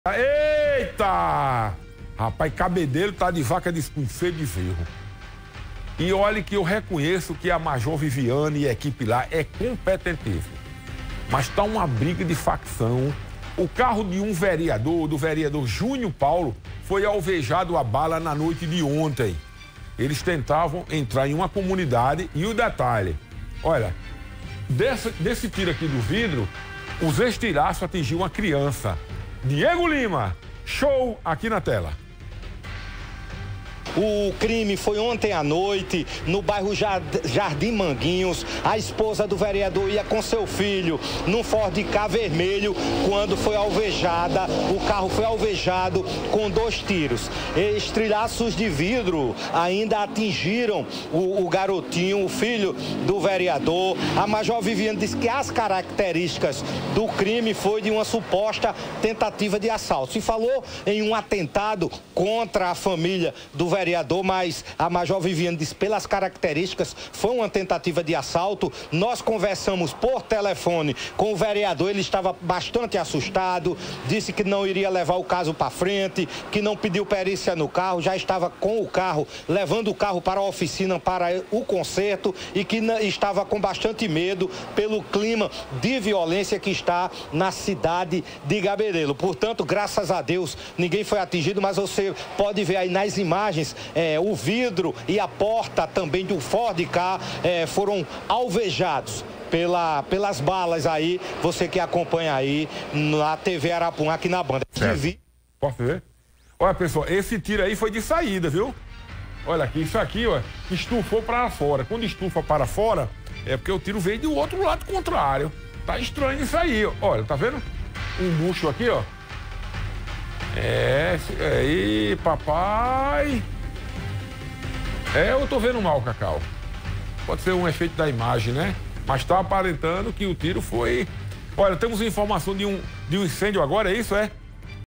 Eita! Rapaz, Cabedelo tá de vaca de cedo de ferro. E olha que eu reconheço que a Major Viviane e a equipe lá é competentíssima. Mas tá uma briga de facção. O carro de um vereador, do vereador Júnior Paulo, foi alvejado a bala na noite de ontem. Eles tentavam entrar em uma comunidade e o detalhe, olha, desse tiro aqui do vidro, os estilhaços atingiu uma criança. Diego Lima, show aqui na tela. O crime foi ontem à noite, no bairro Jardim Manguinhos. A esposa do vereador ia com seu filho num Ford Ka vermelho quando foi alvejada. O carro foi alvejado com 2 tiros. Estilhaços de vidro ainda atingiram o garotinho, o filho do vereador. A Major Viviane disse que as características do crime foi de uma suposta tentativa de assalto. Se falou em um atentado contra a família do vereador, mas a Major Viviane disse pelas características foi uma tentativa de assalto. Nós conversamos por telefone com o vereador, ele estava bastante assustado, disse que não iria levar o caso para frente, que não pediu perícia no carro, já estava com o carro, levando o carro para a oficina para o conserto e que estava com bastante medo pelo clima de violência que está na cidade de Cabedelo. Portanto, graças a Deus, ninguém foi atingido, mas você pode ver aí nas imagens o vidro e a porta também do Ford Ka foram alvejados pelas balas aí, você que acompanha aí na TV Arapuã, aqui na banda. Posso ver? Olha, pessoal, esse tiro aí foi de saída, viu? Olha aqui, isso aqui, ó, estufou para fora. Quando estufa para fora, é porque o tiro veio do outro lado contrário. Tá estranho isso aí, ó. Olha, tá vendo? Um bucho aqui, ó. Aí, papai. Eu tô vendo mal, Cacau. Pode ser um efeito da imagem, né? Mas tá aparentando que o tiro foi... Olha, temos informação de um incêndio agora, é isso, é?